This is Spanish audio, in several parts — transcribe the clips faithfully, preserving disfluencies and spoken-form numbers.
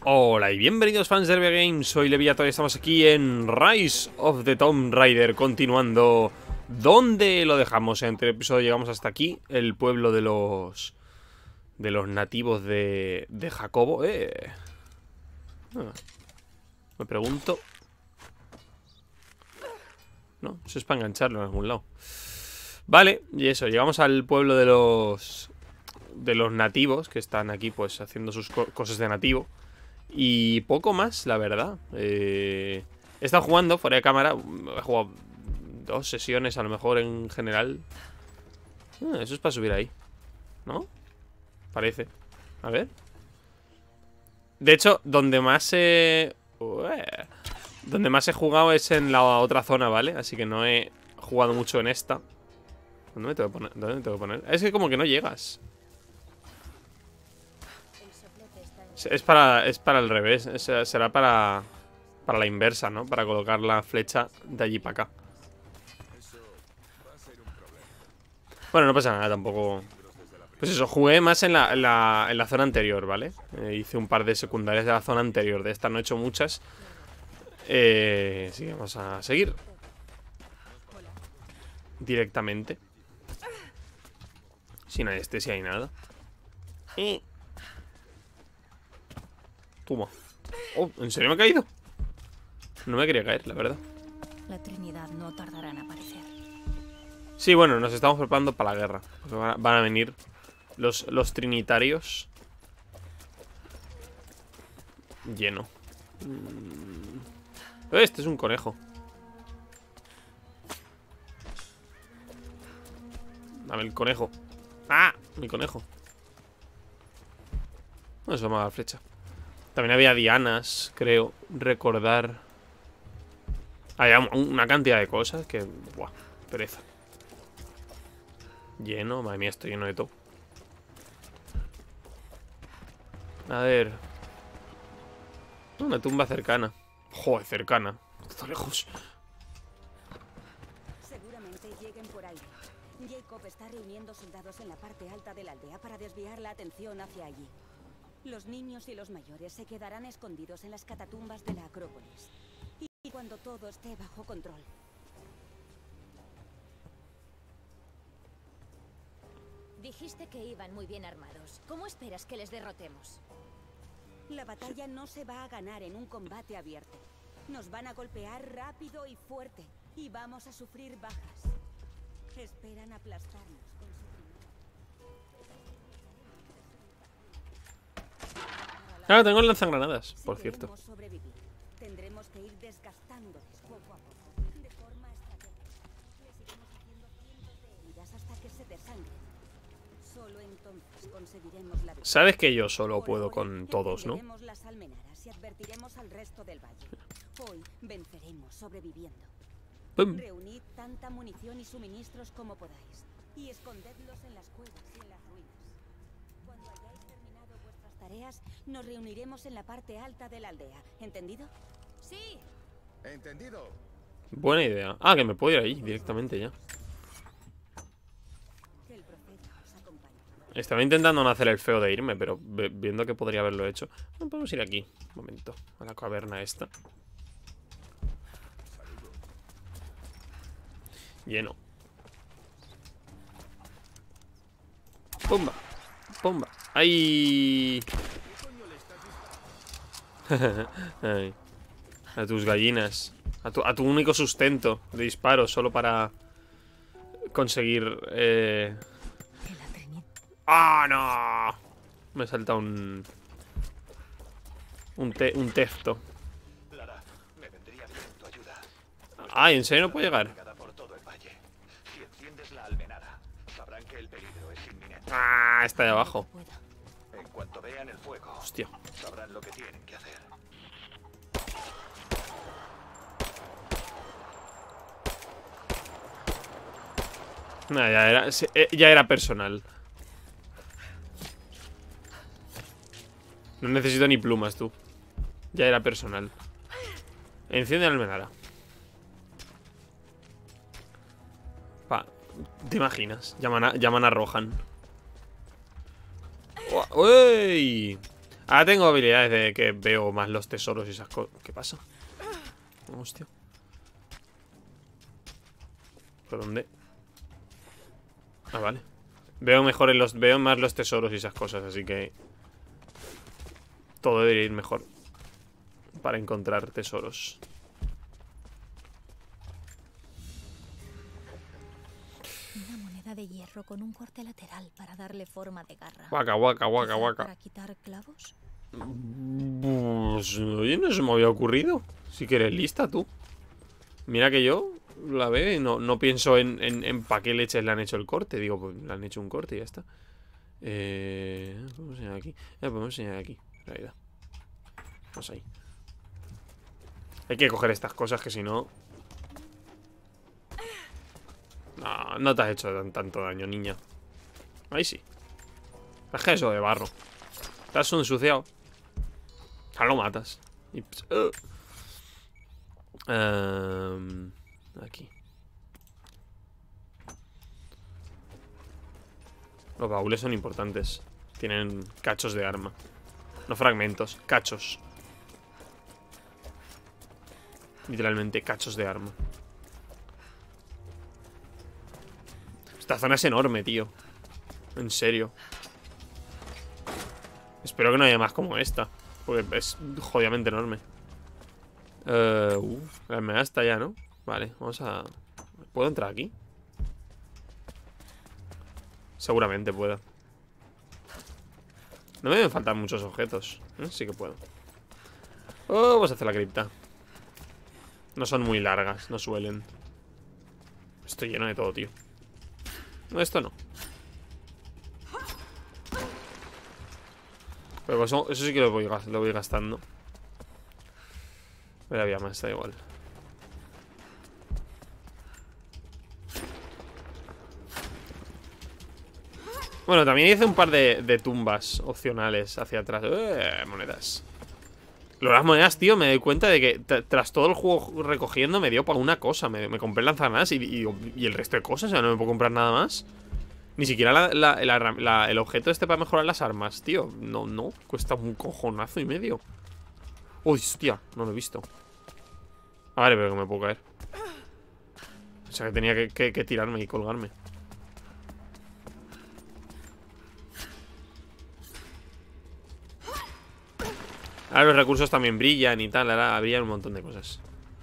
Hola y bienvenidos fans de R B Games, soy Leviator y estamos aquí en Rise of the Tomb Raider, continuando donde lo dejamos. En el episodio llegamos hasta aquí, el pueblo de los de los nativos de, de Jacobo. Eh. Ah, me pregunto. No, eso es para engancharlo en algún lado. Vale, y eso, llegamos al pueblo de los de los nativos que están aquí pues haciendo sus co cosas de nativo. Y poco más, la verdad. eh, He estado jugando fuera de cámara. He jugado dos sesiones a lo mejor en general. ah, Eso es para subir ahí, ¿no? Parece. A ver. De hecho, donde más he... Ué. Donde más he jugado es en la otra zona, ¿vale? Así que no he jugado mucho en esta. ¿Dónde me tengo que poner? ¿Dónde me tengo que poner? Es que como que no llegas. Es para, es para el revés. Es, será para, para la inversa, ¿no? Para colocar la flecha de allí para acá. Bueno, no pasa nada tampoco. Pues eso, jugué más en la, en la, en la zona anterior, ¿vale? Eh, hice un par de secundarias de la zona anterior. De esta no he hecho muchas. Eh, sí, vamos a seguir directamente. Sin anestesia ni nada. Y... Toma. Oh, ¿en serio me he caído? No me quería caer, la verdad. La Trinidad no tardará en aparecer. Sí, bueno, nos estamos preparando para la guerra. Van a, van a venir los, los trinitarios. Lleno. Este es un conejo. Dame el conejo. ¡Ah! Mi conejo. No, eso me va a dar flecha. También había dianas, creo. Recordar. Había una cantidad de cosas que... Buah, pereza. Lleno, madre mía, estoy lleno de todo. A ver. Una tumba cercana. Joder, cercana. Está lejos. Seguramente lleguen por ahí. Jacob está reuniendo soldados en la parte alta de la aldea para desviar la atención hacia allí. Los niños y los mayores se quedarán escondidos en las catatumbas de la Acrópolis. Y cuando todo esté bajo control. Dijiste que iban muy bien armados. ¿Cómo esperas que les derrotemos? La batalla no se va a ganar en un combate abierto. Nos van a golpear rápido y fuerte. Y vamos a sufrir bajas. Esperan aplastarnos con su... Ah, tengo el lanzagranadas, por cierto. Sobrevivir, tendremos que ir desgastándoles poco a poco, de forma estratégica. Les iremos haciendo cientos de heridas hasta que se desangren. Solo entonces conseguiremos la victoria. Sabes que yo solo Por puedo ahora, con todos, ¿no? encenderemos las almenaras y advertiremos al resto del valle. Hoy venceremos sobreviviendo. ¡Pum! Reunid tanta munición y suministros como podáis y escondedlos en las cuevas y en las ruinas. Cuando hayáis terminado vuestras tareas, nos reuniremos en la parte alta de la aldea. ¿Entendido? ¡Sí! ¿Entendido? Buena idea. Ah, que me puedo ir ahí directamente ya. Que el profeta os acompañe. Estaba intentando no hacer el feo de irme, pero viendo que podría haberlo hecho. No, podemos ir aquí. Un momento. A la caverna esta. Lleno. Pumba. Pumba. ¡Ay! Ay. A tus gallinas. A tu, a tu único sustento de disparo. Solo para conseguir... Eh... ¡Ah, no! Me salta un... Un, te un tefto. Lara, me vendría bien tu ayuda. Ay, ¿en serio no puedo llegar? Por todo el valle. Si enciendes la almenara, sabrán que el peligro es inminente. Ah, está de abajo. En cuanto vean el fuego, Hostia. sabrán lo que tienen que hacer. Nah, ya era, ya era personal. No necesito ni plumas, tú. Ya era personal. Enciende la almenara. Pa, ¿te imaginas? Llaman a, llaman a Rohan. ¡Uy! Ahora tengo habilidades de que veo más los tesoros y esas cosas. ¿Qué pasa? Hostia. ¿Por dónde? Ah, vale. Veo mejor en los. Veo más los tesoros y esas cosas, así que. Todo debería ir mejor. Para encontrar tesoros. Una moneda de hierro con un corte lateral para darle forma de garra. Guaca, guaca, guaca, ¿Quizá guaca. ¿Para quitar clavos? Pues, oye, no se me había ocurrido. Si que eres lista tú. Mira que yo la veo y no, no pienso en, en, en para qué leches le han hecho el corte. Digo, pues le han hecho un corte y ya está. Eh, podemos enseñar aquí. Eh, podemos enseñar aquí. En realidad. Vamos ahí. Hay que coger estas cosas que si no... No, no te has hecho tan, tanto daño, niña. Ahí sí. Es que eso de barro. Te has ensuciado. Ya lo matas. Y, uh. um, aquí. Los baúles son importantes. Tienen cachos de arma. No fragmentos, cachos. Literalmente cachos de arma. Esta zona es enorme, tío. En serio. Espero que no haya más como esta. Porque es jodidamente enorme. Uh, uh, la enfermedad está ya, ¿no? Vale, vamos a... ¿Puedo entrar aquí? Seguramente pueda. No me deben faltar muchos objetos, ¿eh? Sí que puedo. Oh, vamos a hacer la cripta. No son muy largas, no suelen. Estoy lleno de todo, tío. No, esto no. Pero eso, eso sí que lo voy, lo voy gastando. Pero había más, está igual. Bueno, también hice un par de, de tumbas opcionales hacia atrás. Eh, monedas. Lo de las monedas, tío, me doy cuenta de que tras todo el juego recogiendo me dio para una cosa. Me, me compré el lanzagranadas y, y, y el resto de cosas. O sea, no me puedo comprar nada más. Ni siquiera la, la, la, la, el objeto este para mejorar las armas, tío. No, no, cuesta un cojonazo y medio. Uy, hostia, no lo he visto. Ah, vale, pero que me puedo caer. O sea, que tenía que, que, que tirarme y colgarme. Ahora los recursos también brillan y tal. Ahora brillan un montón de cosas.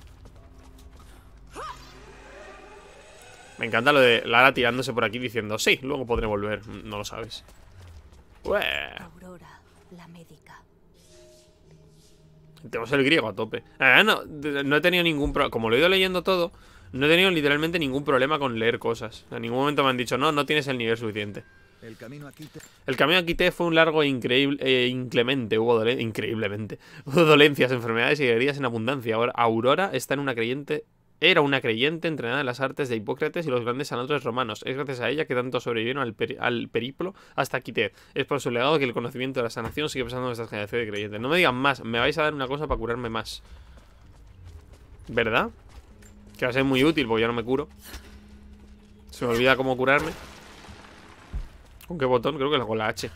Me encanta lo de Lara tirándose por aquí diciendo sí, luego podré volver. No lo sabes. Ué. Aurora, la médica. Tenemos el griego a tope. Ah, no, no he tenido ningún problema. Como lo he ido leyendo todo, no he tenido literalmente ningún problema con leer cosas. En ningún momento me han dicho, no, no tienes el nivel suficiente. El camino aquí te... El camino aquí te fue un largo e increíble, eh, inclemente. Hubo dole increíblemente. Hubo dolencias, enfermedades y heridas en abundancia. Ahora, Aurora está en una creyente. Era una creyente entrenada en las artes de Hipócrates y los grandes sanadores romanos. Es gracias a ella que tanto sobrevivieron al, peri al periplo hasta Quité. Es por su legado que el conocimiento de la sanación sigue pasando en esta generación de creyentes. No me digan más, me vais a dar una cosa para curarme más. ¿Verdad? Que va a ser muy útil porque yo no me curo. Se me olvida cómo curarme. ¿Con qué botón? Creo que con la H.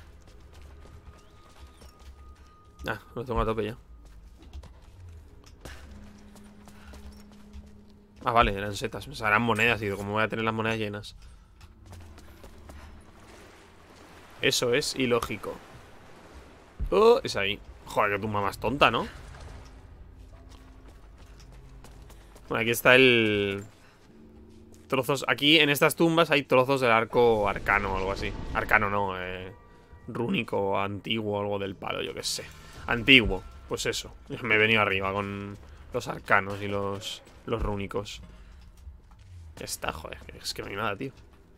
Ah, lo tengo a tope ya. Ah, vale, eran setas. Me serán monedas, tío. ¿Cómo voy a tener las monedas llenas? Eso es ilógico. Oh, es ahí. Joder, que tumba más tonta, ¿no? Bueno, aquí está el... Trozos... Aquí, en estas tumbas, hay trozos del arco arcano o algo así. Arcano no, eh... rúnico, antiguo, algo del palo, yo qué sé. Antiguo, pues eso. Me he venido arriba con los arcanos y los... Los rúnicos. Ya está, joder. Es que no hay nada, tío.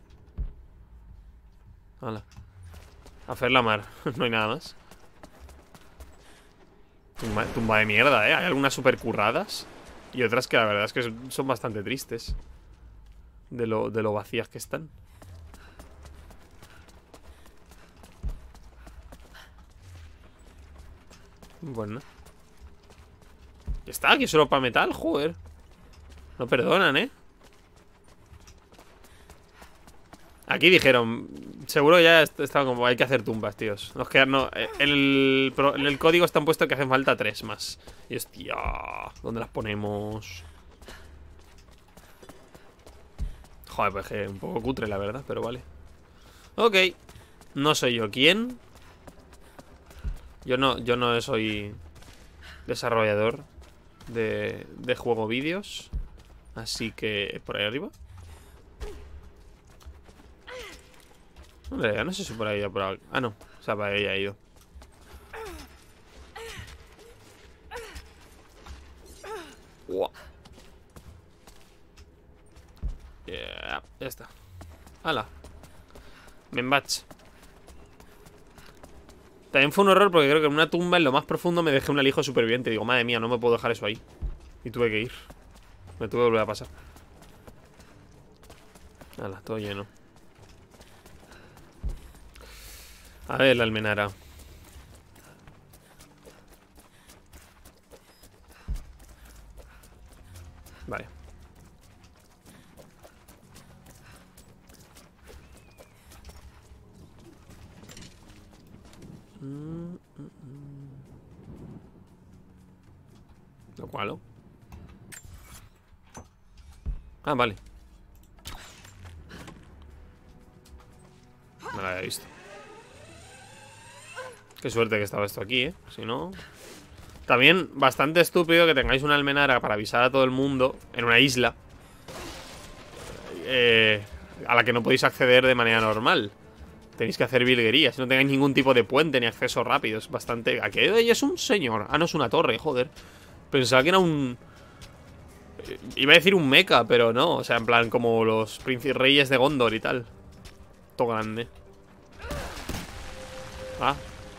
Hala. A hacer la mar. No hay nada más. Tumba, tumba de mierda, ¿eh? Hay algunas super curradas. Y otras que la verdad es que son bastante tristes. De lo, de lo vacías que están. Bueno. Ya está, aquí solo para metal, joder. No perdonan, ¿eh? Aquí dijeron, seguro ya estaba como, hay que hacer tumbas, tíos. Nos quedan, no, el, el, el código está puesto que hacen falta tres más. Y hostia, ¿dónde las ponemos? Joder, pues que un poco cutre la verdad, pero vale. Ok, no soy yo quién. Yo no, yo no soy desarrollador de, de juego vídeos. Así que, por ahí arriba. No, no sé si por ahí o por ahí. Ah, no. O sea, para ahí ha ido. Wow. Yeah, ya está. Hala. Membach. También fue un error porque creo que en una tumba en lo más profundo me dejé un alijo superviviente. Digo, madre mía, no me puedo dejar eso ahí. Y tuve que ir. Me tuve que volver a pasar. Hala, todo lleno. A ver, la almenara. Vale. Mm, mm, mm. ¿Lo cual? Ah, vale. No lo había visto. Qué suerte que estaba esto aquí, ¿eh? Si no... También bastante estúpido que tengáis una almenara para avisar a todo el mundo en una isla eh, a la que no podéis acceder de manera normal. Tenéis que hacer virguerías. No tengáis ningún tipo de puente ni acceso rápido. Es bastante... Aquí es un señor. Ah, no, es una torre, joder. Pensaba que era un... Iba a decir un mecha, pero no. O sea, en plan como los príncipes reyes de Gondor y tal. Todo grande. Ah.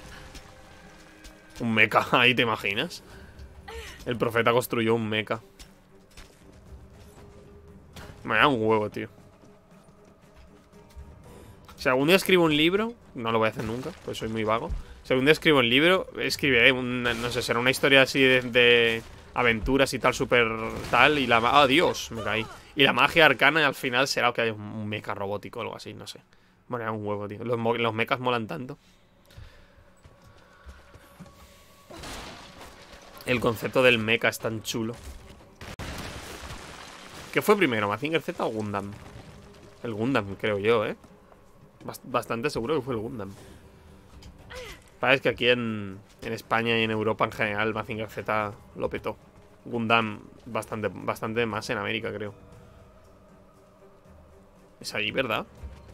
Un mecha, ahí te imaginas. El profeta construyó un mecha. Me da un huevo, tío. Si algún día escribo un libro, no lo voy a hacer nunca, pues soy muy vago. Si algún día escribo un libro, escribiré una, no sé, será una historia así de, de aventuras y tal, súper tal. Y la... ¡Ah, Dios! Me caí. Y la magia arcana al final será que hay un mecha robótico o algo así, no sé. Bueno, era un huevo, tío. Los, los mechas molan tanto. El concepto del mecha es tan chulo. ¿Qué fue primero, Mazinger Z o Gundam? El Gundam, creo yo, ¿eh? Bastante seguro que fue el Gundam. Parece que aquí en, en España y en Europa en general Mazinger Z lo petó. Gundam bastante, bastante más en América, creo. Es ahí, ¿verdad?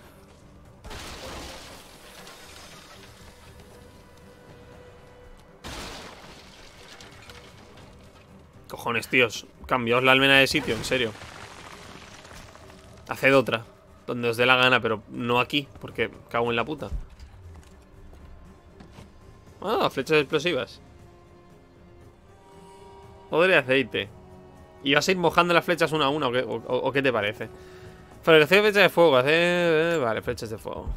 Cojones, tíos. Cambiaos la almena de sitio, en serio. Haced otra donde os dé la gana, pero no aquí, porque cago en la puta. Ah, flechas explosivas. Poder de aceite. ¿Y vas a ir mojando las flechas una a una o qué, o, o, o qué te parece? Fabricación de flechas de fuego. Hacer... Vale, flechas de fuego.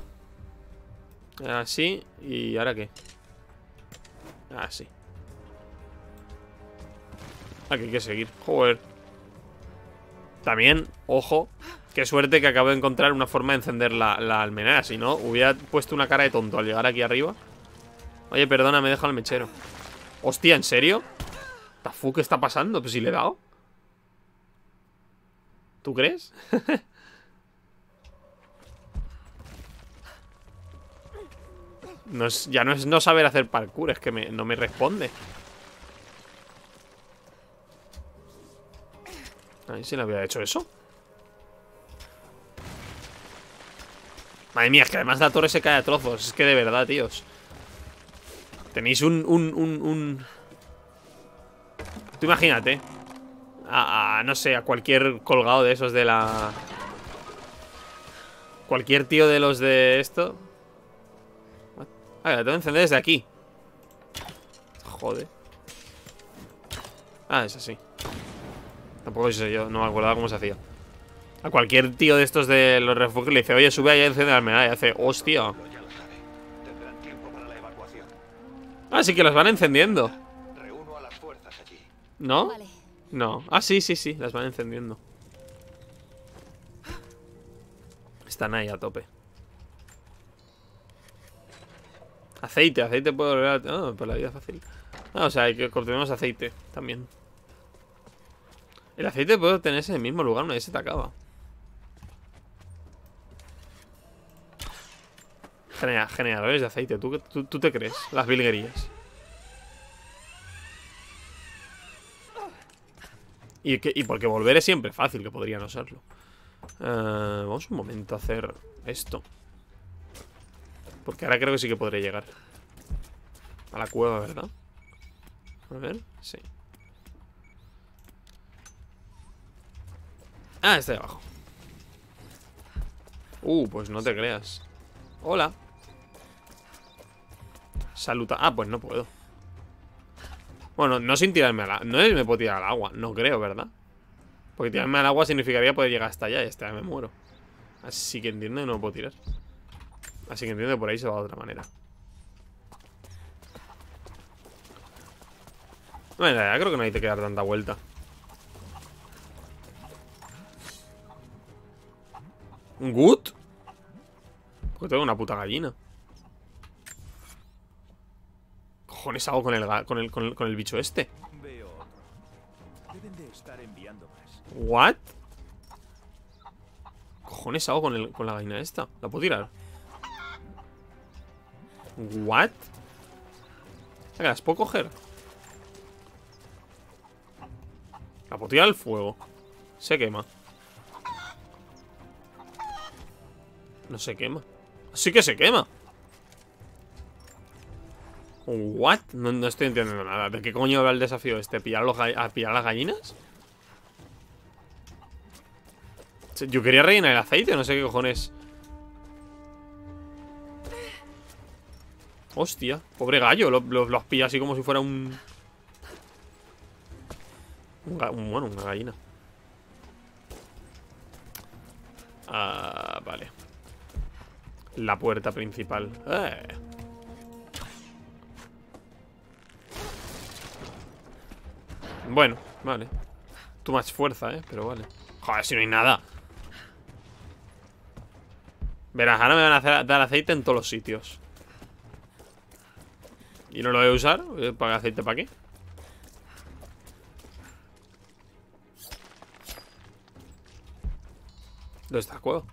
Así. ¿Y ahora qué? Así. Aquí hay que seguir. Joder. También, ojo. Qué suerte que acabo de encontrar una forma de encender la, la almenara. Si no, hubiera puesto una cara de tonto al llegar aquí arriba. Oye, perdona, me he dejado el mechero. Hostia, ¿en serio? ¿Tafu qué está pasando? Pues si le he dado. ¿Tú crees? No es, ya no es no saber hacer parkour, es que me, no me responde. A ver si le había hecho eso. Madre mía, es que además la torre se cae a trozos. Es que de verdad, tíos. Tenéis un... un, un, un... Tú imagínate a, a, no sé, a cualquier colgado de esos de la... Cualquier tío de los de esto. Ah, la tengo que encender desde aquí. Joder. Ah, es así. Tampoco sé yo, no me acordaba cómo se hacía. A cualquier tío de estos de los refugios le dice, oye, sube ahí a encender la almenara. Y hace, hostia. Ah, sí que las van encendiendo. ¿No? Vale. No. Ah, sí, sí, sí, las van encendiendo. están ahí a tope. Aceite, aceite puede volver a... Ah, pues la vida es fácil. Ah, o sea, hay que obtenemos aceite también. El aceite puede obtenerse en el mismo lugar una vez se te acaba. Genera- generadores de aceite, ¿Tú, tú, ¿tú te crees? Las virguerías. Y, que, y porque volver es siempre fácil, que podría no serlo. Uh, vamos un momento a hacer esto. Porque ahora creo que sí que podré llegar a la cueva, ¿verdad? A ver, sí. Ah, está ahí abajo. Uh, pues no te creas. Hola. Saluta. Ah, pues no puedo. Bueno, no sin tirarme al agua. No me puedo tirar al agua, no creo, ¿verdad? Porque tirarme al agua significaría poder llegar hasta allá y hasta allá me muero. Así que entiendo que no me puedo tirar. Así que entiendo que por ahí se va de otra manera. Bueno, ya creo que no hay que dar tanta vuelta. ¿Un gut? Porque tengo una puta gallina. Cojones hago con el, ga- con el, con el, con el bicho este. Veo otro. Deben de estar enviando más. ¿What? Cojones hago con, el, con la gallina esta. ¿La puedo tirar? ¿What? ¿Las puedo coger? La puedo tirar al fuego. Se quema. No se quema. Sí que se quema. ¿What? No, no estoy entendiendo nada. ¿De qué coño va el desafío este? ¿Pillar, los a pillar las gallinas? Yo quería rellenar el aceite, no sé qué cojones. Hostia, pobre gallo. Lo, lo, lo has pillado así como si fuera un... un, un bueno, una gallina. Ah, vale. La puerta principal. Eh. Bueno, vale. Tú más fuerza, eh, pero vale. Joder, si no hay nada. Verás, ahora me van a hacer, dar aceite en todos los sitios. Y no lo voy a usar. ¿Para aceite para qué? ¿Dónde está el cueva?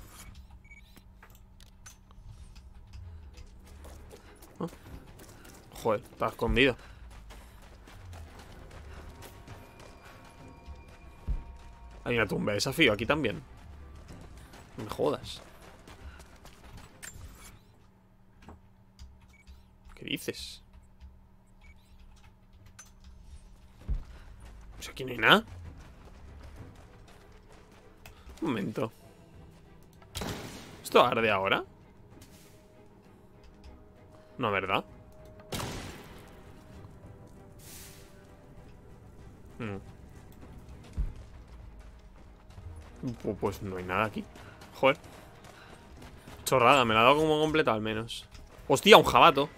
Oh. Joder, está escondido. Hay una tumba de desafío aquí también. No me jodas. ¿Qué dices? Pues aquí no hay nada. Un momento. ¿Esto arde ahora? No, ¿verdad? No. Pues no hay nada aquí. Joder. Chorrada, me la ha dado como completa al menos. Hostia, un jabato.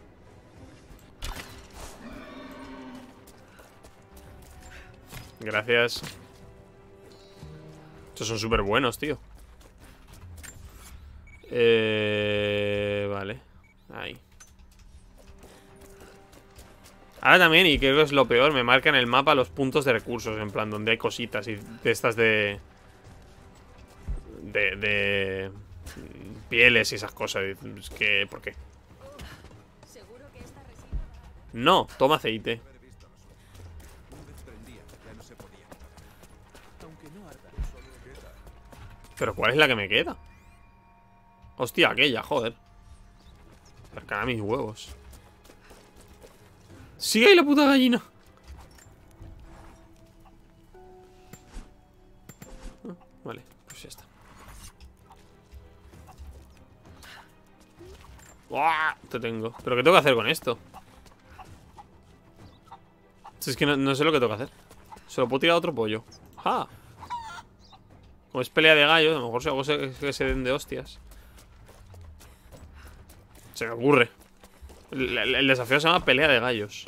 Gracias. Estos son súper buenos, tío. Eh... Vale. Ahí. Ahora también, y creo que es lo peor, me marca en el mapa los puntos de recursos. En plan, donde hay cositas y de estas de... De... de pieles y esas cosas. Es que... ¿por qué? No, toma aceite. ¿Pero cuál es la que me queda? Hostia, aquella, joder. Cercana a mis huevos. ¡Sigue ahí la puta gallina! Ah, vale, pues ya está. ¡Uah! Te tengo. ¿Pero qué tengo que hacer con esto? Si es que no, no sé lo que tengo que hacer. Se lo puedo tirar a otro pollo. ¡Ah! Como es pelea de gallos, a lo mejor si hago se, que se den de hostias. Se me ocurre. El, el, el desafío se llama pelea de gallos.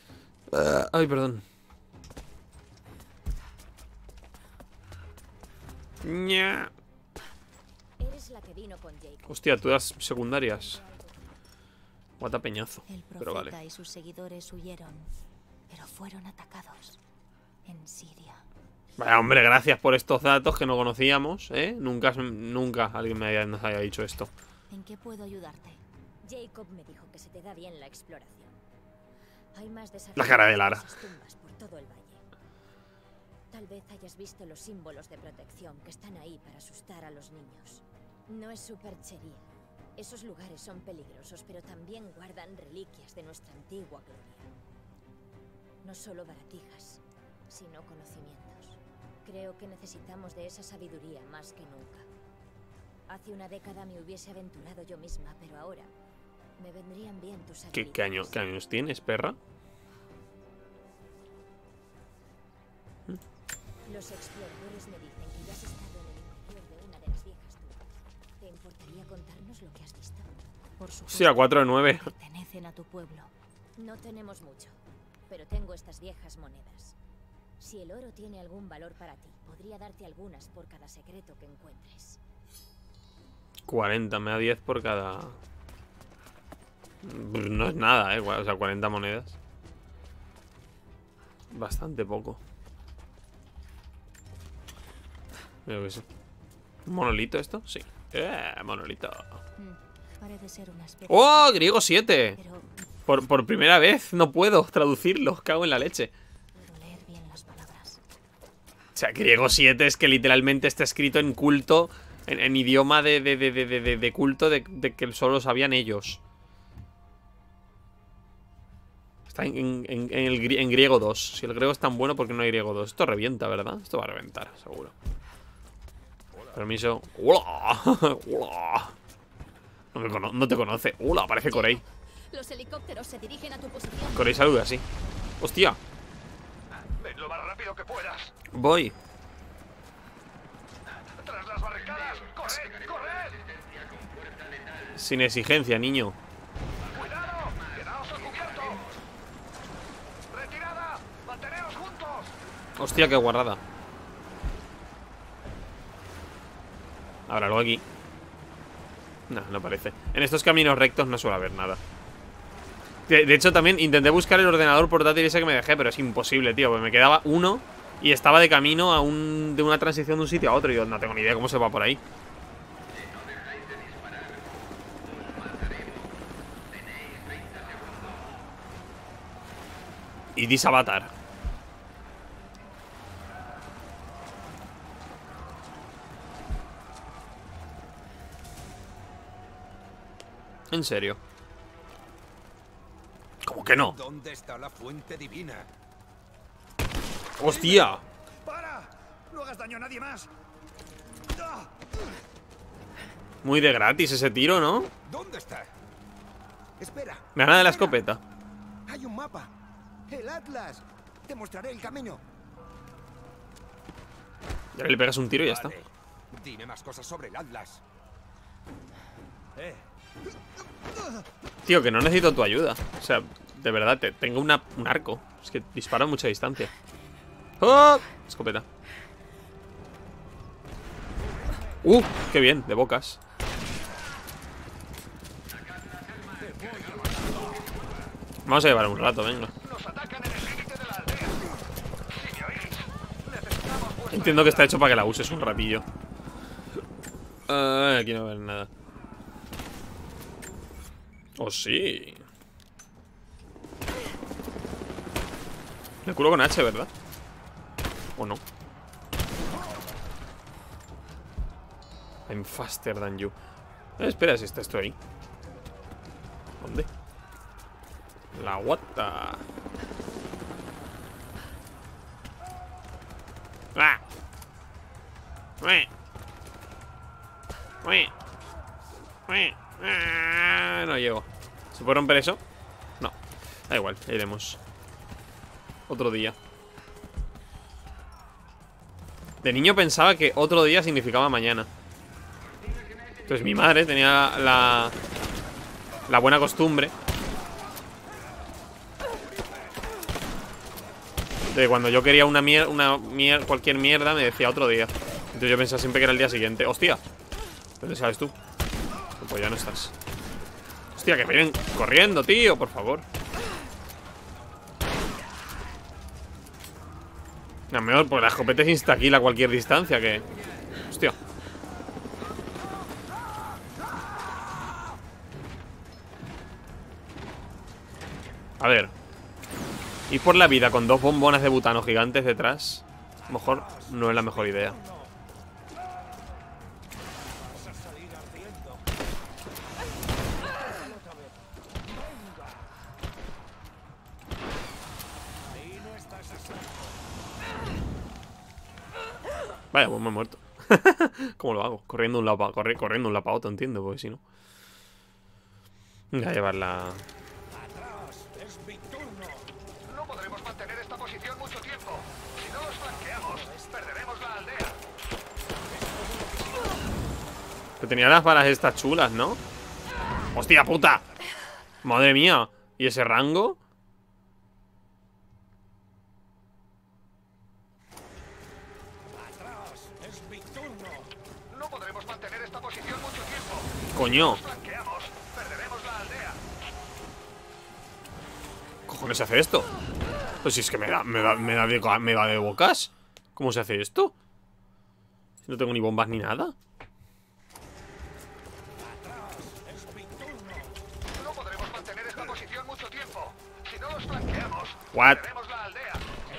Uh, ay, perdón. Ña. Eres la que vino con Jacob. Hostia, tú das secundarias. Guata peñazo. El Pero profeta vale. y sus seguidores huyeron, pero fueron atacados en Siria. Vaya, hombre, gracias por estos datos que no conocíamos, ¿eh? Nunca, nunca alguien me haya, nos haya dicho esto. ¿En qué puedo ayudarte? Jacob me dijo que se te da bien la exploración. Hay más desafíos La cara de Lara. esas tumbas por todo el valle. Tal vez hayas visto los símbolos de protección que están ahí para asustar a los niños. No es superchería. Esos lugares son peligrosos, pero también guardan reliquias de nuestra antigua gloria. No solo baratijas, sino conocimientos. Creo que necesitamos de esa sabiduría más que nunca. Hace una década me hubiese aventurado yo misma, pero ahora me vendrían bien tus ¿Qué, habilidades. qué, año, ¿Qué años tienes, perra? Los exploradores me dicen que ya has estado en el interior de una de las viejas tumbas. ¿Te importaría contarnos lo que has visto? Por supuesto, Sí, a cuatro de nueve. pertenecen a tu pueblo. No tenemos mucho, pero tengo estas viejas monedas. Si el oro tiene algún valor para ti, podría darte algunas por cada secreto que encuentres. cuarenta, me da diez por cada... No es nada, ¿eh? O sea, cuarenta monedas. Bastante poco. Creo que sí. ¿Un monolito esto? Sí. Eh, monolito. Mm, parece ser una especie. ¡Oh! Griego siete. Pero Por, por primera vez no puedo traducirlo. Cago en la leche. puedo leer bien las palabras. O sea, griego siete es que literalmente está escrito en culto. En, en idioma de, de, de, de, de, de culto de, de que solo sabían ellos. Está en, en, en, el, gri- en griego dos. Si el griego es tan bueno, ¿por qué no hay griego dos? Esto revienta, ¿verdad? Esto va a reventar, seguro. Permiso. ¡Hola! ¡Hola! No, me cono- no te conoce. ¡Hola! Parece Corey. Los helicópteros se dirigen a tu posición. Corey saluda así. ¡Hostia! Ven lo más rápido que puedas. Voy. Tras las barricadas. ¡Corred! ¡Corred! Sin exigencia, niño. ¡Cuidado! ¡Quedaos al cubierto! ¡Retirada! ¡Manteneos juntos! Hostia, qué guarrada. Ahora, luego aquí. No, no parece. En estos caminos rectos no suele haber nada. De, de hecho, también intenté buscar el ordenador portátil ese que me dejé, pero es imposible, tío. Porque me quedaba uno y estaba de camino a un, de una transición de un sitio a otro. Y yo no tengo ni idea cómo se va por ahí. Y dis Avatar. En serio. ¿Cómo que no? ¿Dónde está la fuente divina? ¡Hostia! ¡Para! ¡No hagas daño a nadie más! ¡Ah! Muy de gratis ese tiro, ¿no? ¿Dónde está? Espera. Me gana de la espera. escopeta. Hay un mapa. El Atlas. Te mostraré el camino. Y ahora le pegas un tiro y ya está. Vale. Dime más cosas sobre el Atlas. Eh, Tío, que no necesito tu ayuda. O sea, de verdad, te, tengo una, un arco. Es que disparo a mucha distancia. ¡Oh! Escopeta. ¡Uh! ¡Qué bien! De bocas. Vamos a llevar un rato, venga. Nos atacan en el límite de la aldea. Si me oís, necesitamos vuestra Entiendo que está hecho para que la uses un ratillo. Ah, aquí no va a haber nada. Oh, sí. Me curo con H, ¿verdad? ¿O no? I'm faster than you. Eh, espera, si está esto ahí. ¿Dónde? La guata. ¡Ah! ¡Ué! ¡Ué! ¡Ué! ¡Ah! No llego. ¿Se puede romper eso? No. Da igual, ya iremos. Otro día. De niño pensaba que otro día significaba mañana. Entonces mi madre tenía la La buena costumbre de cuando yo quería una mierda, una mier cualquier mierda, me decía otro día. Entonces yo pensaba siempre que era el día siguiente. ¡Hostia! ¿Dónde sabes tú? Pues ya no estás. Hostia, que vienen corriendo, tío, por favor. No, mejor, porque la escopeta es insta-kill a cualquier distancia que... Hostia. A ver. Ir por la vida con dos bombonas de butano gigantes detrás, a lo mejor no es la mejor idea. Vaya, pues me he muerto. ¿Cómo lo hago? Corriendo un lado para corri corriendo un lado para otro, entiendo, porque si no. Voy a llevarla. No podremos mantener esta posición mucho tiempo. Si no los flanqueamos, perderemos la aldea. Que tenía las balas estas chulas, ¿no? ¡Hostia puta! Madre mía. ¿Y ese rango? No podremos mantener esta posición mucho tiempo. Coño. Si los flanqueamos, perderemos la aldea. ¿Qué cojones se hace esto? Pues si es que me da, me da, me da de, me da de bocas. ¿Cómo se hace esto? Si no tengo ni bombas ni nada. No podremos mantener esta posición mucho tiempo. Si no los flanqueamos, What? perderemos la aldea.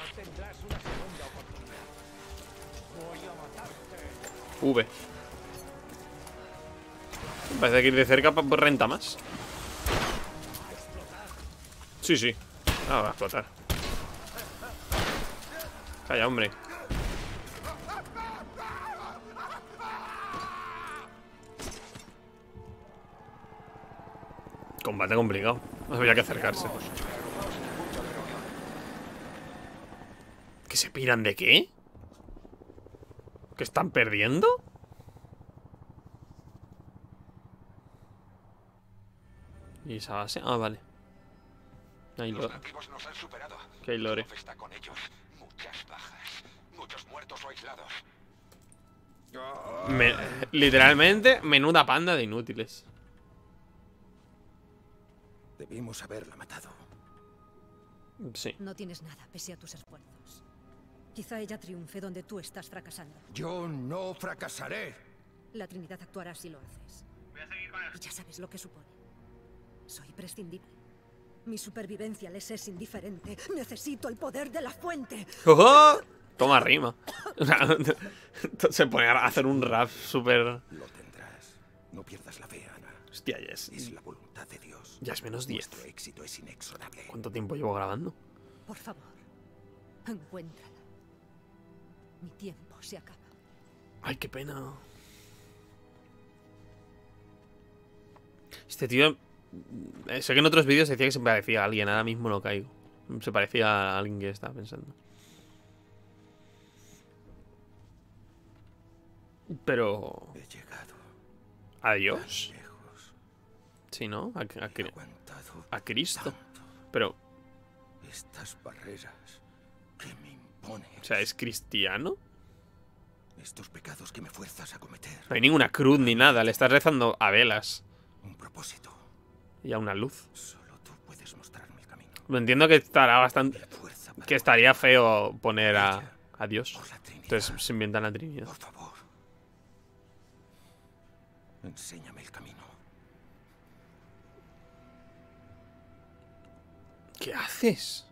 V. Parece que ir de cerca pues renta más. Sí, sí. Ah, va a explotar. Calla, hombre. Combate complicado. No había que acercarse. ¿Que se piran de qué? ¿Que están perdiendo? ¿Y esa base? Ah, vale. Ahí Los lo... nativos nos han superado. Que hay lore. Zof está con ellos. Muchas bajas. Muchos muertos o aislados. Me... Literalmente, menuda panda de inútiles. Debimos haberla matado. Sí. No tienes nada, pese a tus esfuerzos. Quizá ella triunfe donde tú estás fracasando. Yo no fracasaré. La Trinidad actuará si lo haces. Y ya sabes lo que supone. Soy prescindible. Mi supervivencia les es indiferente. Necesito el poder de la fuente. ¡Oh! Toma rima. Se pone a hacer un rap súper... Lo tendrás. No pierdas la fe, Ana. Hostia, ya es... Es la voluntad de Dios. Ya es menos diez. Nuestro éxito es inexorable. ¿Cuánto tiempo llevo grabando? Por favor, encuéntrala. Mi tiempo se acaba. Ay, qué pena. Este tío... eh, Sé que en otros vídeos decía que se parecía a alguien. Ahora mismo no caigo. Se parecía a alguien que estaba pensando. Pero... He llegado ¿a Dios? lejos. Sí, ¿no? A, a, He aguantado a Cristo. tanto. Pero... Estas barreras que me imponen. O sea, ¿es cristiano? Estos pecados que me fuerzas a cometer. No hay ninguna cruz ni nada. Le estás rezando a velas. Un propósito. Y a una luz. Solo tú puedes mostrarme el camino. Lo entiendo que estará bastante... La fuerza para Que estaría feo poner a, a Dios. por la Trinidad. Entonces se inventan la Trinidad. Por favor. Enséñame el camino. ¿Qué haces?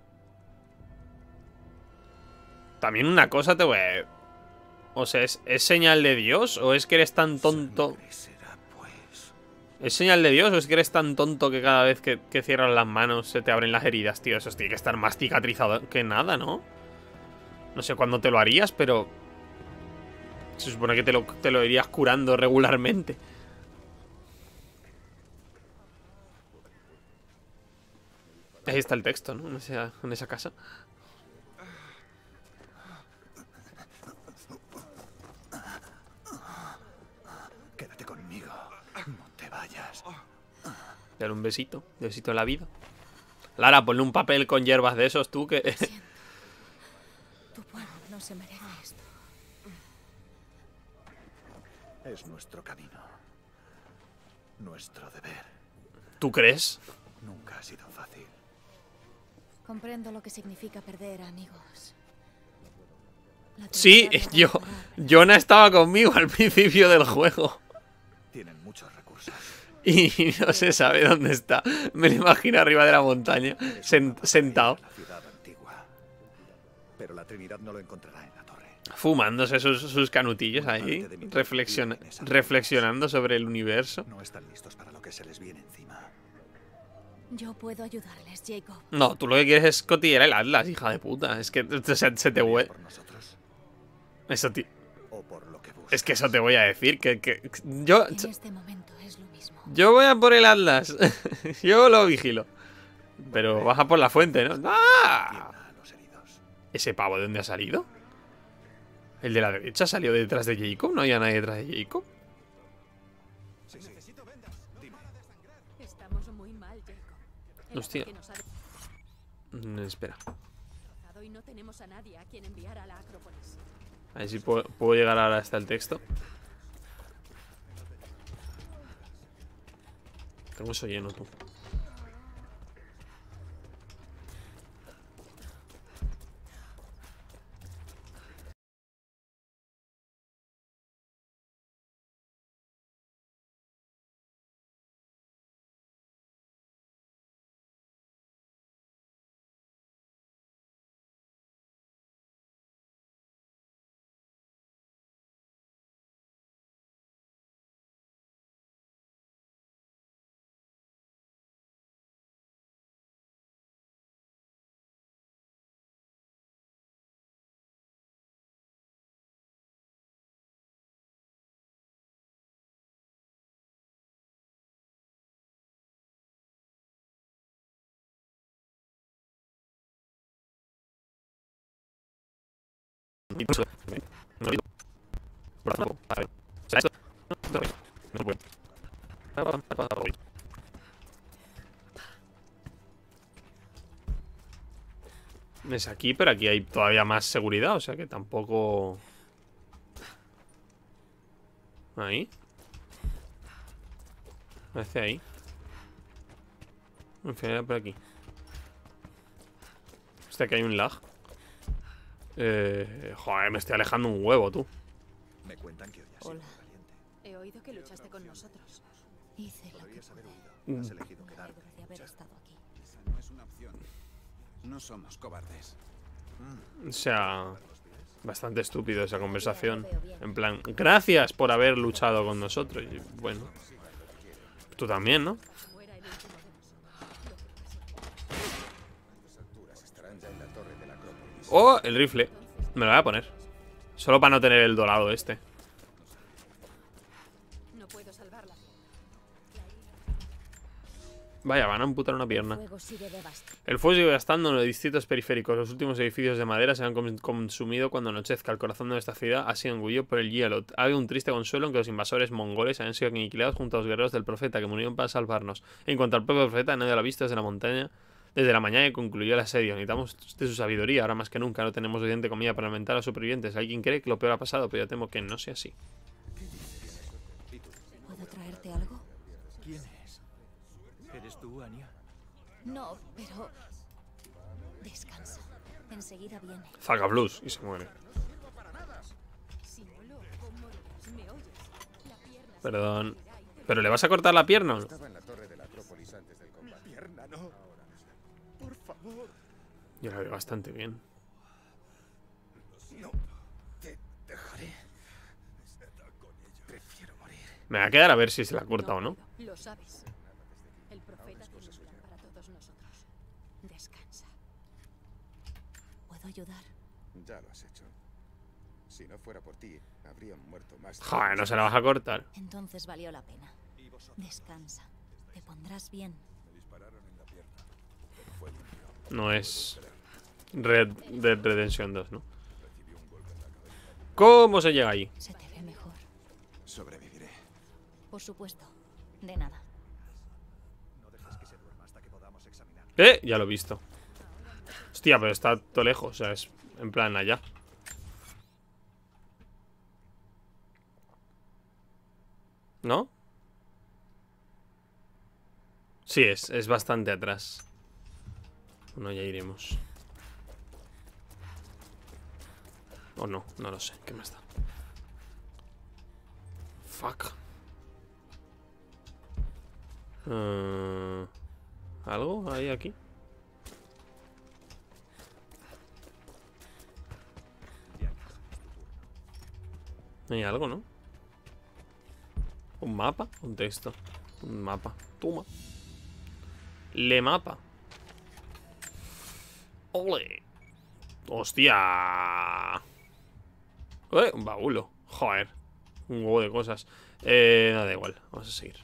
También una cosa te voy a... O sea, ¿es, ¿es señal de Dios? ¿O es que eres tan tonto? Sangre será, pues. ¿Es señal de Dios o es que eres tan tonto que cada vez que, que cierras las manos se te abren las heridas, tío? Eso tiene que estar más cicatrizado que nada, ¿no? No sé cuándo te lo harías, pero... Se supone que te lo, te lo irías curando regularmente. Ahí está el texto, ¿no? En esa, en esa casa. Quédate conmigo. No te vayas. Dale un besito. Un besito en la vida. Lara, ponle un papel con hierbas de esos, tú, que... Tu pueblo no se merece esto. Es nuestro camino. Nuestro deber. ¿Tú crees? Nunca ha sido fácil. Comprendo lo que significa perder amigos. La Sí, tristeza yo... puede parar, Jonah estaba conmigo al principio del juego. Tienen muchos recursos. Y no se sabe dónde está. Me lo imagino arriba de la montaña, sen- sentado, La ciudad antigua. Pero la Trinidad no lo encontrará en la torre. fumándose sus, sus canutillos ahí, reflexiona- reflexionando sobre el universo. No están listos para lo que se les viene encima. Yo puedo ayudarles, Jacob. No, tú lo que quieres es cotillear el Atlas, hija de puta. Es que o sea, se te voy... ¿Por nosotros Eso, ti- o por lo que buscas? Es que eso te voy a decir. Que, que yo, En este momento es lo mismo. yo voy a por el Atlas. Yo lo vigilo. Pero baja por la fuente, ¿no? ¡Ah! Tienda a los heridos. ¿Ese pavo de dónde ha salido? ¿El de la derecha salió detrás de Jacob? ¿No había nadie detrás de Jacob? Sí, sí. Dime. Estamos muy mal, Jacob. El Hostia. ataque nos ha Mm, espera. destrozado y no tenemos a nadie a quien enviar a la Acrópolis. A ver si puedo, puedo llegar ahora hasta el texto. Tengo eso lleno, tú. Es aquí, pero aquí hay todavía más seguridad, o sea que tampoco... Ahí. Parece ahí. En fin, era por aquí. Hostia, que hay un lag. Eh, joder, me estoy alejando un huevo, tú. Me cuentan que hoy has sido Hola. valiente. He oído que luchaste con nosotros. Hice lo que Podrías haber pude. huido. Has elegido Me quedarte. alegro de haber estado aquí. Esa no es una opción. No somos cobardes. O sea, bastante estúpido esa conversación. En plan, gracias por haber luchado con nosotros. Y bueno, tú también, ¿no? Fuera el último de nosotros. Estarán ya en la torre de la Acrópolis. Oh, el rifle. Me lo voy a poner. Solo para no tener el dorado este. No puedo salvarla. Vaya, van a amputar una El pierna. fuego sigue devastando. El fuego sigue gastando en los distritos periféricos. Los últimos edificios de madera se han com- consumido cuando anochezca. El corazón de nuestra ciudad ha sido engullido por el hielo. Ha habido un triste consuelo en que los invasores mongoles hayan sido aniquilados junto a los guerreros del profeta que murieron para salvarnos. En cuanto al propio profeta, nadie lo ha visto desde la montaña. Desde la mañana que concluyó el asedio. Necesitamos de su sabiduría. Ahora más que nunca no tenemos suficiente comida para alimentar a los supervivientes. Alguien cree que lo peor ha pasado, pero yo temo que no sea así. ¿Puedo traerte algo? ¿Quién es? ¿Eres tú, Anya? No, pero... Descansa. Enseguida viene. Zaga Blues y se muere. Si no lo hago, morirás. ¿Me oyes? La pierna se Perdón. abrirá y te- ¿Pero le vas a cortar la pierna o no? Estaba en la torre de la Acrópolis antes del combate. Pierna, no. Por favor. Yo la veo bastante bien. No. Te dejaré. Prefiero morir. Me va a quedar a ver si se la corta o no. puedo. Lo sabes. El profeta tiene un plan para todos nosotros. Descansa. ¿Puedo ayudar? Ya lo has hecho. Si no fuera por ti, habrían muerto más. Joder, no se la vas a cortar. Entonces valió la pena. Descansa. Te pondrás bien. No es Red Dead Redemption dos, ¿no? ¿Cómo se llega ahí? Se te ve mejor. Sobreviviré. Por supuesto. De nada. No dejes que se duerma hasta que podamos examinar. Eh, ya lo he visto. Hostia, pero está todo lejos. O sea, es en plan allá. ¿No? Sí, es, es bastante atrás. Bueno, ya iremos. O no, no lo sé. ¿Qué más da? Fuck. Uh, ¿Algo hay aquí? Hay algo, ¿no? ¿Un mapa? Un texto. Un mapa. Toma. Le mapa. ¡Ole! ¡Hostia! ¡Eh! Un baúlo. Joder. Un huevo de cosas. Eh, nada, da igual. Vamos a seguir.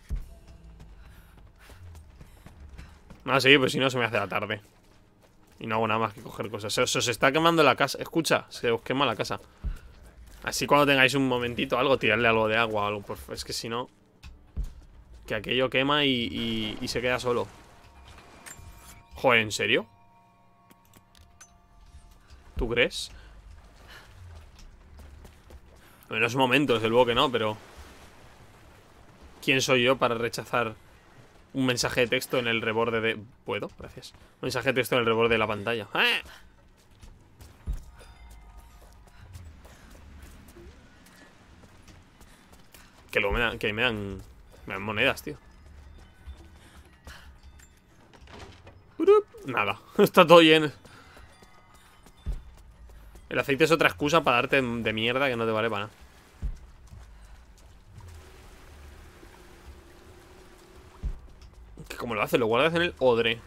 Ah, sí, pues si no se me hace la tarde. Y no hago nada más que coger cosas. Se os, se os está quemando la casa. Escucha, se os quema la casa. Así cuando tengáis un momentito, algo, tirarle algo de agua o algo. Por... Es que si no... Que aquello quema y, y, y se queda solo. Joder, ¿en serio? ¿Tú crees? En los momentos, desde luego que no, pero... ¿Quién soy yo para rechazar un mensaje de texto en el reborde de... ¿Puedo? Gracias. Un mensaje de texto en el reborde de la pantalla. ¡Eh! Que luego me dan... Que me dan... Me dan monedas, tío. Nada. Está todo lleno. El aceite es otra excusa para darte de mierda que no te vale para nada. Que como lo haces, lo guardas en el odre.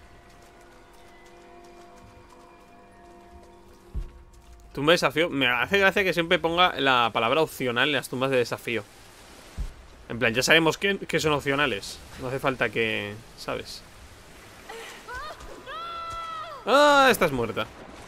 Tumba de desafío. Me hace gracia que siempre ponga la palabra opcional en las tumbas de desafío. En plan, ya sabemos que, que son opcionales. No hace falta que... ¿Sabes? ¡Ah! Estás muerta.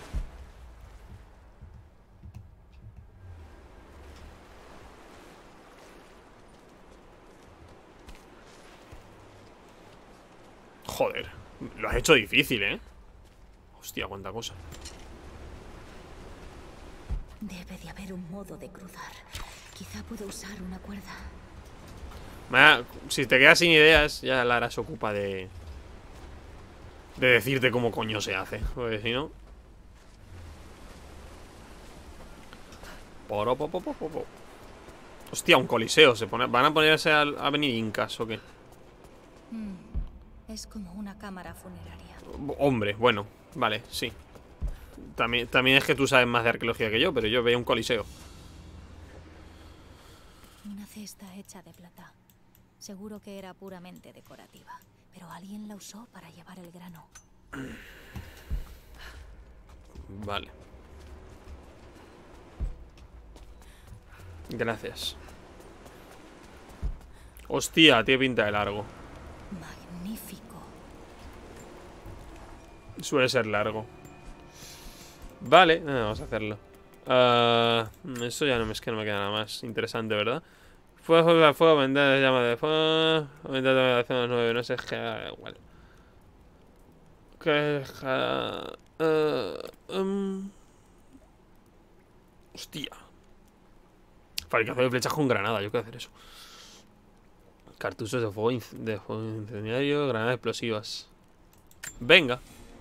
Joder. Lo has hecho difícil, ¿eh? Hostia, cuánta cosa. Debe de haber un modo de cruzar. Quizá puedo usar una cuerda. Vaya, si te quedas sin ideas, ya Lara se ocupa de... De decirte cómo coño se hace. Porque si no... Poro, po, po, po, po. Hostia, un coliseo. Se pone... ¿Van a ponerse a, a venir incas o qué? Mm, es como una cámara funeraria. Hombre, bueno, vale, sí. También, también es que tú sabes más de arqueología que yo, pero yo veía un coliseo. Una cesta hecha de plata. Seguro que era puramente decorativa, pero alguien la usó para llevar el grano. Vale. Gracias. Hostia, tiene pinta de largo. Magnífico. Suele ser largo. Vale, eh, vamos a hacerlo. uh, Eso ya no me, es que no me queda nada más interesante, ¿verdad? Fuego, fuego, fuego, aumentar la llama de fuego. Aumentar la relación a las nueve, no sé, es que da igual. Que... Uh, um, hostia. Fabricación de flechas con granada, yo quiero hacer eso. Cartuchos de fuego, inc de fuego incendiario, granadas explosivas. Venga.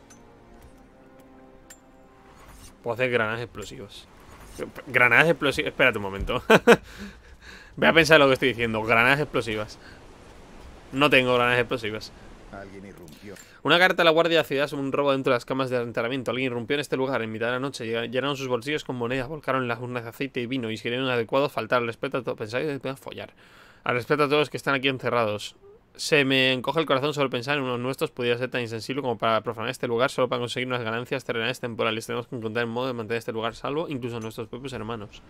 Puedo hacer granadas explosivas. Granadas explosivas. Espérate un momento. Voy a pensar lo que estoy diciendo. Granadas explosivas. No tengo granadas explosivas. Alguien irrumpió. Una carta a la guardia de la ciudad sobre un robo dentro de las camas de enterramiento. Alguien irrumpió en este lugar en mitad de la noche. Llenaron sus bolsillos con monedas, volcaron las urnas de aceite y vino y siguieron inadecuado faltar al respeto a todos. Pensáis que pueden follar. Al respeto a todos los que están aquí encerrados. Se me encoge el corazón solo pensar en unos nuestros. Pudiera ser tan insensible como para profanar este lugar solo para conseguir unas ganancias terrenales temporales. Tenemos que encontrar el modo de mantener este lugar salvo, incluso a nuestros propios hermanos.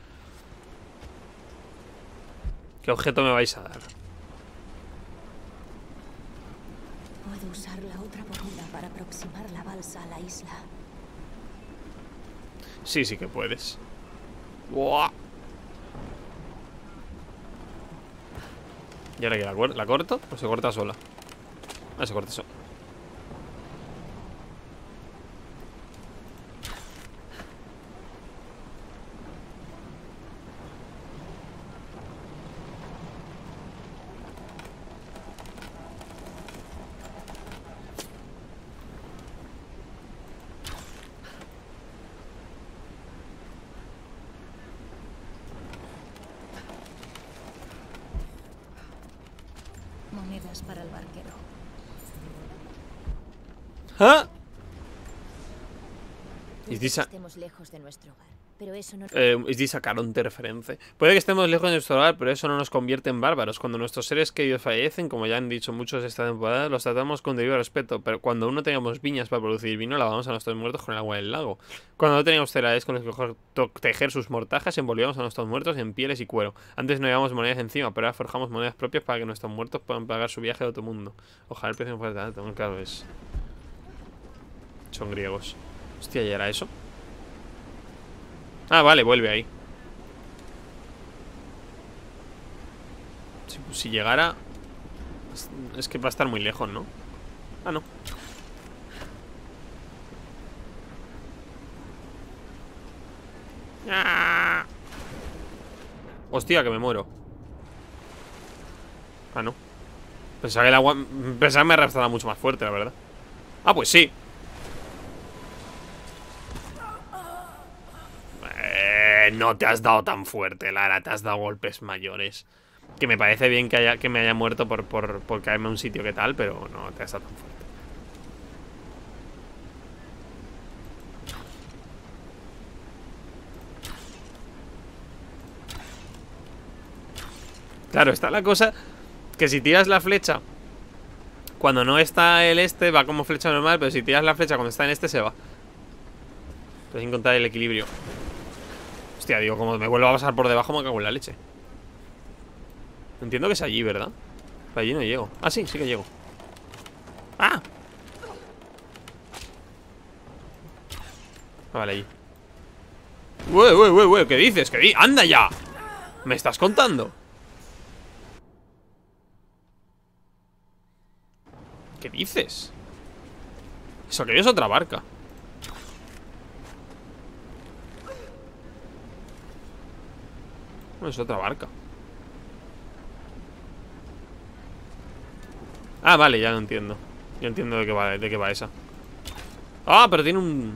¿Qué objeto me vais a dar? Puedo usar la otra bombilla para aproximar la balsa a la isla. Sí, sí que puedes. ¡Buah! ¿Y ahora qué? ¿La, ¿La corto? ¿O se corta sola? Ah, se corta sola. monedas para el barquero. ¿Ah? Puede Is que this a- estemos lejos de nuestro hogar, pero eso no... Eh, is this a Caronte reference? Puede que estemos lejos de nuestro hogar, pero eso no nos convierte en bárbaros. Cuando nuestros seres queridos fallecen, como ya han dicho muchos esta temporada, los tratamos con debido respeto. Pero cuando aún no teníamos viñas para producir vino, lavamos a nuestros muertos con el agua del lago. Cuando no teníamos telares con los que to- tejer sus mortajas, envolvíamos a nuestros muertos en pieles y cuero. Antes no llevábamos monedas encima, pero ahora forjamos monedas propias para que nuestros muertos puedan pagar su viaje a otro mundo. Ojalá el precio no fuera tan alto. Claro, es... Son griegos. Hostia, ¿ya era eso? Ah, vale, vuelve ahí. Si, si llegara... Es, es que va a estar muy lejos, ¿no? Ah, no. ¡Ah! Hostia, que me muero. Ah, no. Pensaba que el agua... Pensaba que me arrastraba mucho más fuerte, la verdad. Ah, pues sí. No te has dado tan fuerte, Lara. Te has dado golpes mayores. Que me parece bien que, haya, que me haya muerto por, por, por caerme a un sitio que tal, pero no te has dado tan fuerte. Claro, está la cosa que si tiras la flecha cuando no está el este, va como flecha normal, pero si tiras la flecha cuando está en este, se va. Tienes que encontrar el equilibrio. Hostia, digo, como me vuelvo a pasar por debajo, me cago en la leche. Entiendo que es allí, ¿verdad? Para allí no llego. Ah, sí, sí que llego. ¡Ah! Ah, vale, allí. ¡Uy, uy, uy, uy! ¿Qué dices? ¿Qué di? ¡Anda ya! ¿Me estás contando? ¿Qué dices? Eso que es otra barca. No, es otra barca. Ah, vale, ya lo entiendo. Ya entiendo de qué va, de qué va esa. Ah, pero tiene un...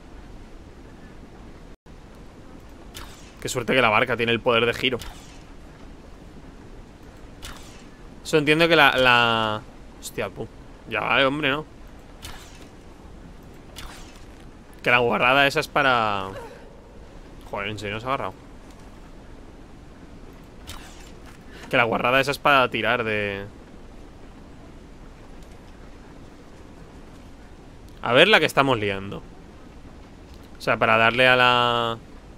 Qué suerte que la barca tiene el poder de giro. Eso entiendo que la... la... Hostia, pum. Ya vale, hombre, ¿no? Que la guarrada esa es para... Joder, ¿en serio se ha agarrado? Que la guarrada esa es para tirar de... A ver la que estamos liando. O sea, para darle a la...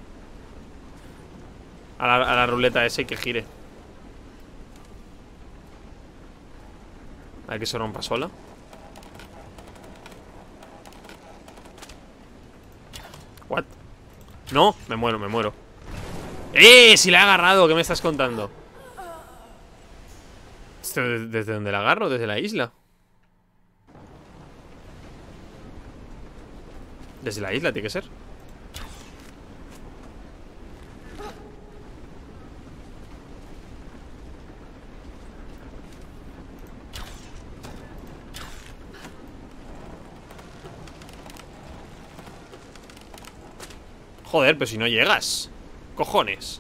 A la, a la ruleta esa y que gire. A ver que se rompa sola. What? No, me muero, me muero. ¡Eh! Si la he agarrado, ¿qué me estás contando? ¿Desde dónde la agarro? ¿Desde la isla? Desde la isla tiene que ser. Joder, pero si no llegas. Cojones.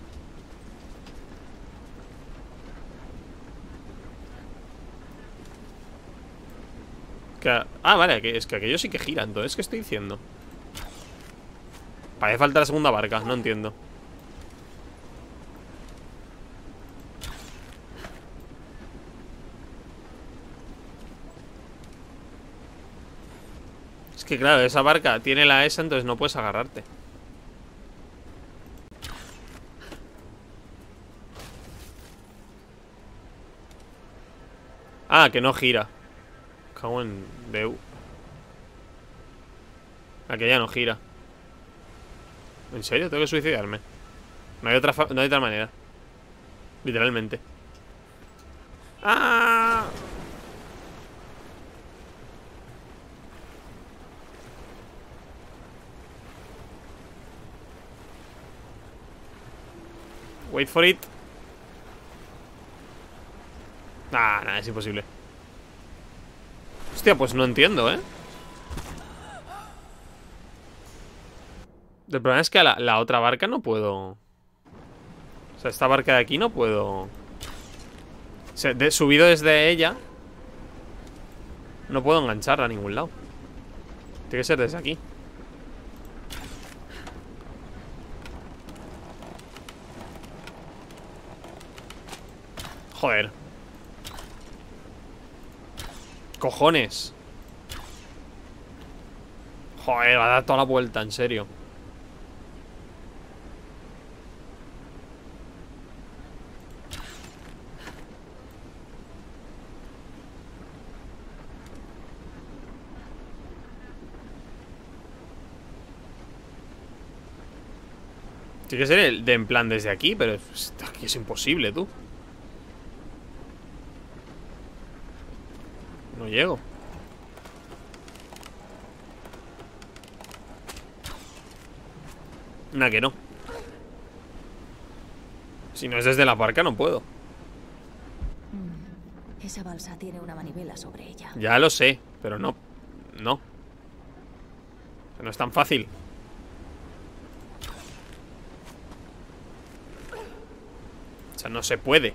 Que, ah, vale, que, es que aquello sí que gira. Entonces, ¿qué estoy diciendo? Parece falta la segunda barca, no entiendo. Es que claro, esa barca tiene la esa, entonces no puedes agarrarte. Ah, que no gira. Cago en Deu. Aquella no gira. ¿En serio? ¿Tengo que suicidarme? No hay otra, fa no hay otra manera. Literalmente. ¡Ah! Wait for it. Nah, nada, es imposible. Hostia, pues no entiendo, ¿eh? El problema es que a la, la otra barca no puedo. O sea, esta barca de aquí no puedo. O sea, de, subido desde ella, No puedo engancharla a ningún lado. Tiene que ser desde aquí. Joder. Cojones. Joder, va a dar toda la vuelta, en serio. Tiene que ser el de en plan desde aquí, pero es, aquí es imposible, tú. No llego. Nah, que no. Si no es desde la barca, no puedo. Mm, esa balsa tiene una manivela sobre ella. Ya lo sé, pero no. No. No es tan fácil. O sea, no se puede.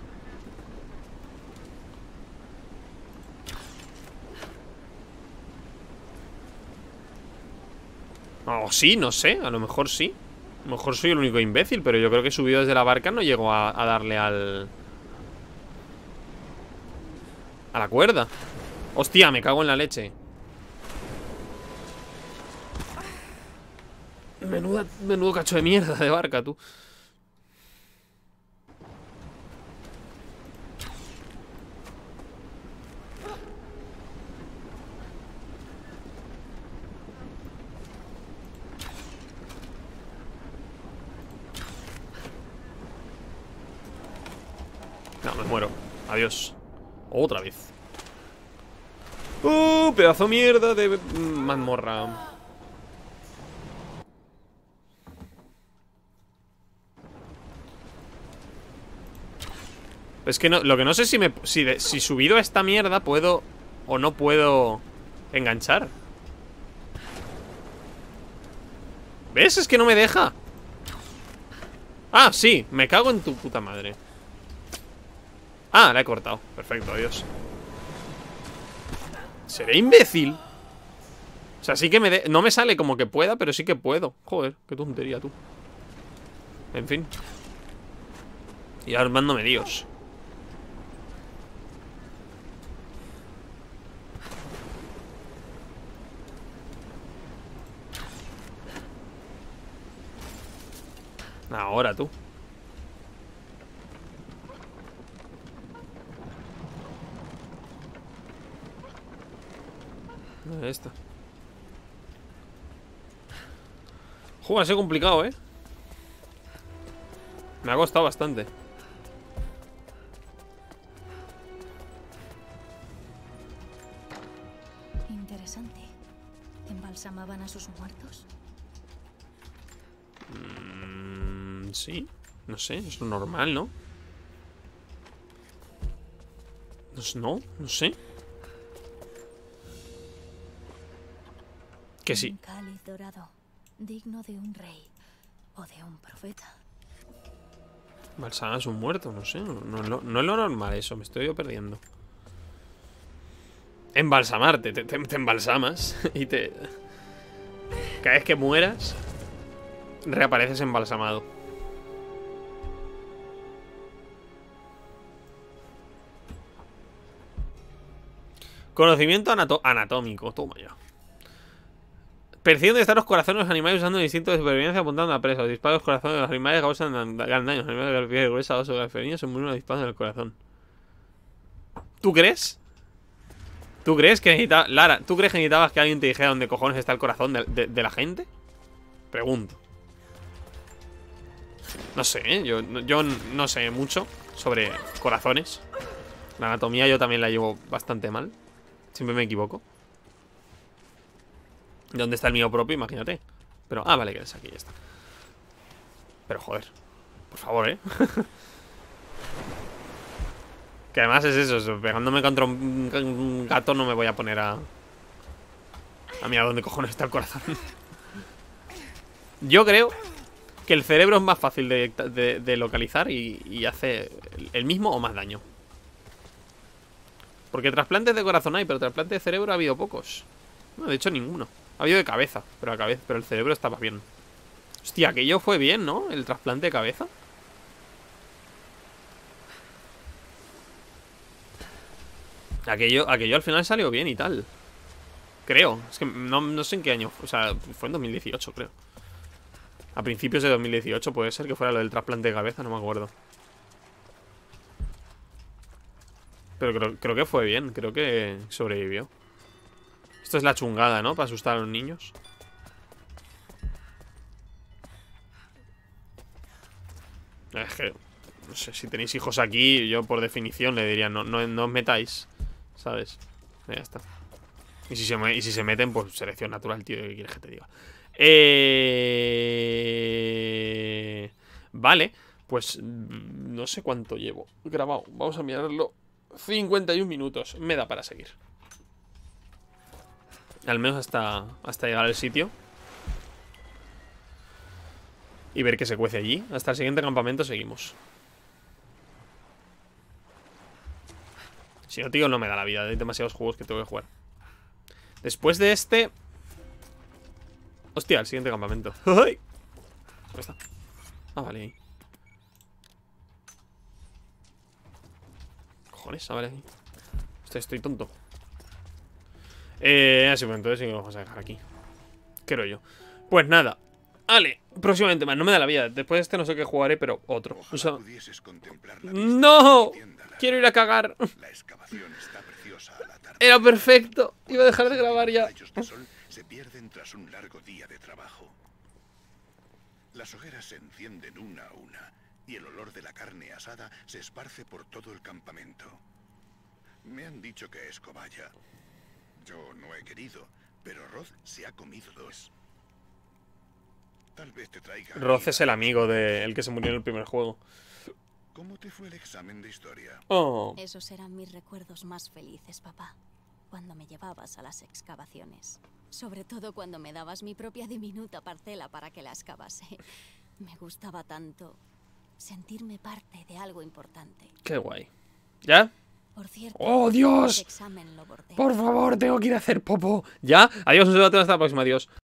O sí, no sé, a lo mejor sí. A lo mejor soy el único imbécil, pero yo creo que subido desde la barca no llego a, a darle al... a la cuerda. Hostia, me cago en la leche. Menuda, menudo cacho de mierda de barca, tú. No, me muero. Adiós. Otra vez. ¡Uh! Pedazo mierda de mazmorra. Es que no, lo que no sé si me si, de, si subido a esta mierda puedo o no puedo enganchar. ¿Ves? Es que no me deja. Ah, sí, me cago en tu puta madre. Ah, la he cortado. Perfecto, adiós. ¿Seré imbécil? O sea, sí que me de... no me sale como que pueda, pero sí que puedo. Joder, qué tontería, tú. En fin. Y armándome Dios. Ahora, tú. ¿Dónde está? Joder, ha sido complicado, ¿eh? Me ha costado bastante. Interesante. ¿Embalsamaban a sus muertos? Mm, sí, no sé, es lo normal, ¿no? No, no sé. Que sí. Un cáliz dorado, digno de un rey o de un profeta. Balsamas un muerto, no sé. No, no, no, no es lo normal eso, me estoy yo perdiendo. Embalsamarte, te, te, te embalsamas y te... Cada vez que mueras, reapareces embalsamado. Conocimiento anato anatómico, toma ya. Perciben de estar los corazones de los animales usando el instinto de supervivencia apuntando a la presa. Los disparos de los corazones de los animales causan gran daño. Los animales de la piel gruesa o los felinos se mueren a disparos en el corazón. ¿Tú crees? ¿Tú crees que necesitaba... Lara, ¿tú crees que necesitabas que alguien te dijera dónde cojones está el corazón de, de, de la gente? Pregunto. No sé, ¿eh? Yo, yo no sé mucho sobre corazones. La anatomía yo también la llevo bastante mal. Siempre me equivoco. ¿Dónde está el mío propio? Imagínate. Pero, ah, vale, que es aquí, ya está. Pero, joder. Por favor, ¿eh? Que además es eso, pegándome contra un gato no me voy a poner a... A mirar dónde cojones está el corazón. Yo creo que el cerebro es más fácil de, de, de localizar y, y hace el mismo o más daño. Porque trasplantes de corazón hay, pero trasplantes de cerebro ha habido pocos. No, de hecho ninguno. Ha habido de cabeza, pero, la cabeza, pero el cerebro estaba bien. Hostia, aquello fue bien, ¿no? El trasplante de cabeza. Aquello, aquello al final salió bien y tal. Creo. Es que no, no sé en qué año. O sea, fue en dos mil dieciocho, creo. A principios de dos mil dieciocho puede ser que fuera lo del trasplante de cabeza, no me acuerdo. Pero creo, creo que fue bien. Creo que sobrevivió. Esto es la chungada, ¿no? Para asustar a los niños. Es que, no sé, si tenéis hijos aquí, yo por definición le diría, no, no, no os metáis, ¿sabes? Ya está. Y si, se, y si se meten, pues selección natural, tío, ¿qué quieres que te diga? Eh... Vale, pues no sé cuánto llevo grabado. Vamos a mirarlo. cincuenta y un minutos, me da para seguir. Al menos hasta, hasta llegar al sitio y ver que se cuece allí. Hasta el siguiente campamento seguimos. Si no, tío, no me da la vida. Hay demasiados juegos que tengo que jugar. Después de este... Hostia, el siguiente campamento. ¡Ay! ¿Dónde está? Ah, vale. Cojones, ah, vale. Estoy, estoy tonto. Eh, así, pues entonces sí que lo vamos a dejar aquí. Creo yo. Pues nada. Vale, próximamente más. No me da la vida. Después de este no sé qué jugaré, pero otro. O sea... ¡No! Quiero ir a cagar. La excavación está preciosa a la tarde. Era perfecto. Iba a dejar de grabar ya. Los rayos de sol se pierden tras un largo día de trabajo. Las hogueras se encienden una a una y el olor de la carne asada se esparce por todo el campamento. Me han dicho que es cobaya. Yo no he querido, pero Roth se ha comido dos. Tal vez te traiga... Roth es el amigo de el que se murió en el primer juego. ¿Cómo te fue el examen de historia? Oh. Esos eran mis recuerdos más felices, papá. Cuando me llevabas a las excavaciones. Sobre todo cuando me dabas mi propia diminuta parcela para que la excavase. Me gustaba tanto sentirme parte de algo importante. Qué guay. ¿Ya? Por cierto, ¡Oh, Dios! el examen lo bordé. Por favor, tengo que ir a hacer popo. ¿Ya? Adiós, un saludo, hasta la próxima. Adiós.